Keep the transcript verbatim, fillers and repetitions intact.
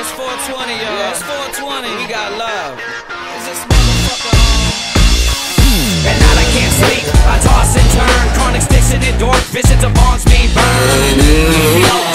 It's four twenty, y'all. Yeah, it's four twenty. We got love. Is this motherfucker on? At night I can't sleep, I toss and turn. Chronic sticks and endorse, visions of bongs being burned.